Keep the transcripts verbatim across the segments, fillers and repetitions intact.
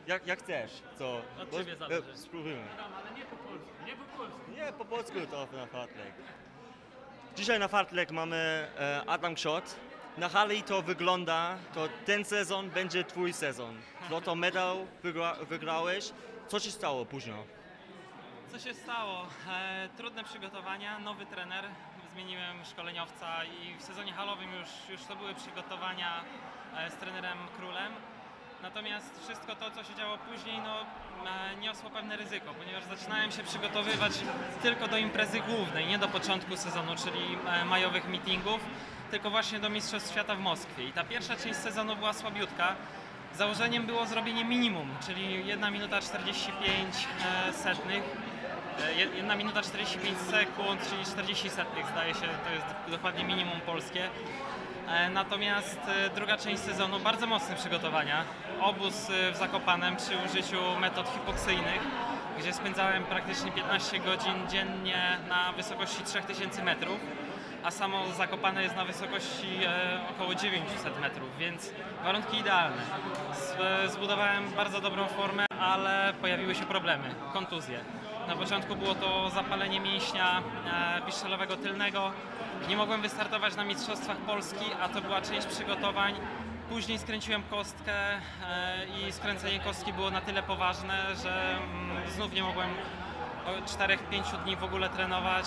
Jak, jak chcesz, co? Od Bo- ciebie zależy. e, Spróbujmy. Ale nie po polsku, nie po polsku. Nie, po polsku to na fartlek. Dzisiaj na fartlek mamy e, Adam Kszot. Na hali to wygląda, to ten sezon będzie twój sezon. Złoto medal wygra, wygrałeś. Co się stało później? Co się stało? E, trudne przygotowania, nowy trener, zmieniłem szkoleniowca i w sezonie halowym już, już to były przygotowania e, z trenerem Królem. Natomiast wszystko to, co się działo później, no, e, niosło pewne ryzyko, ponieważ zaczynałem się przygotowywać tylko do imprezy głównej, nie do początku sezonu, czyli e, majowych meetingów, tylko właśnie do Mistrzostw Świata w Moskwie. I ta pierwsza część sezonu była słabiutka. Założeniem było zrobienie minimum, czyli jedna minuta czterdzieści pięć e, setnych. jedna minuta czterdzieści pięć sekund, czyli czterdzieści setnych, zdaje się, to jest dokładnie minimum polskie. Natomiast druga część sezonu, bardzo mocne przygotowania. Obóz w Zakopanem przy użyciu metod hipoksyjnych, gdzie spędzałem praktycznie piętnaście godzin dziennie na wysokości trzy tysiące metrów, a samo Zakopane jest na wysokości około dziewięćset metrów, więc warunki idealne. Zbudowałem bardzo dobrą formę, ale pojawiły się problemy, kontuzje. Na początku było to zapalenie mięśnia e, piszczelowego tylnego. Nie mogłem wystartować na Mistrzostwach Polski, a to była część przygotowań. Później skręciłem kostkę e, i skręcenie kostki było na tyle poważne, że mm, znów nie mogłem czterech pięciu dni w ogóle trenować.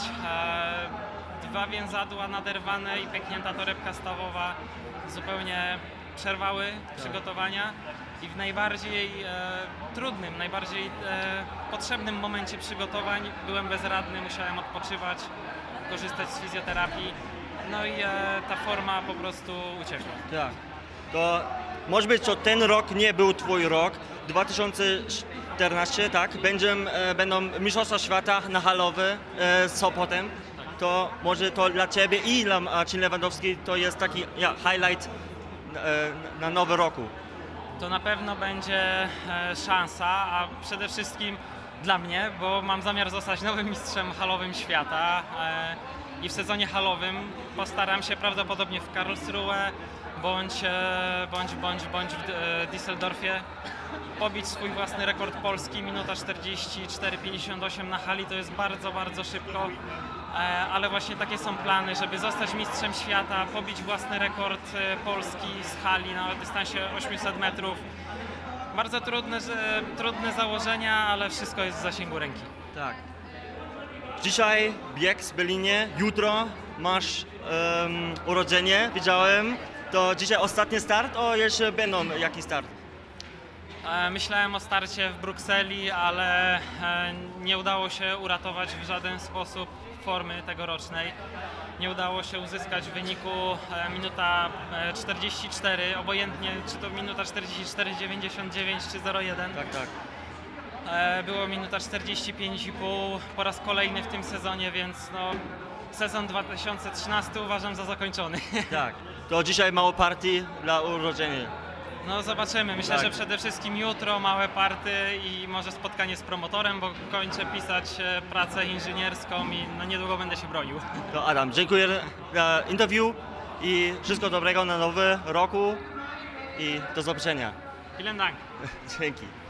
E, dwa więzadła naderwane i pęknięta torebka stawowa zupełnie przerwały przygotowania. I w najbardziej e, trudnym, najbardziej e, potrzebnym momencie przygotowań byłem bezradny, musiałem odpoczywać, korzystać z fizjoterapii, no i e, ta forma po prostu uciekła. Tak. To może być, że ten rok nie był twój rok. dwa tysiące czternasty, tak? Będzie, e, będą Mistrzostwa Świata na halowy e, z Sopotem. To może to dla ciebie i dla Marcin Lewandowski to jest taki ja, highlight e, na nowy roku. To na pewno będzie e, szansa, a przede wszystkim dla mnie, bo mam zamiar zostać nowym mistrzem halowym świata e, i w sezonie halowym postaram się prawdopodobnie w Karlsruhe bądź, e, bądź, bądź, bądź w e, Düsseldorfie pobić swój własny rekord polski, minuta czterdzieści cztery pięćdziesiąt osiem na hali, to jest bardzo, bardzo szybko. Ale właśnie takie są plany, żeby zostać mistrzem świata, pobić własny rekord Polski z hali na dystansie osiemset metrów. Bardzo trudne, trudne założenia, ale wszystko jest w zasięgu ręki. Tak. Dzisiaj bieg z Berlinie, jutro masz um, urodzenie, widziałem. To dzisiaj ostatni start, o jeszcze będą jakiś start? Myślałem o starcie w Brukseli, ale nie udało się uratować w żaden sposób formy tegorocznej. Nie udało się uzyskać w wyniku minuta czterdzieści cztery, obojętnie czy to minuta czterdzieści cztery dziewięćdziesiąt dziewięć czy zero jeden. Tak, tak. Było minuta czterdzieści pięć i pół po raz kolejny w tym sezonie, więc no, sezon dwa tysiące trzynasty uważam za zakończony. Tak, to dzisiaj mało partii dla urodzenia. No zobaczymy, myślę, Tak. że przede wszystkim jutro małe party i może spotkanie z promotorem, bo kończę pisać pracę inżynierską i no niedługo będę się bronił. To Adam, dziękuję za interview i wszystko dobrego na nowy roku i do zobaczenia. Vielen Dank. Dzięki.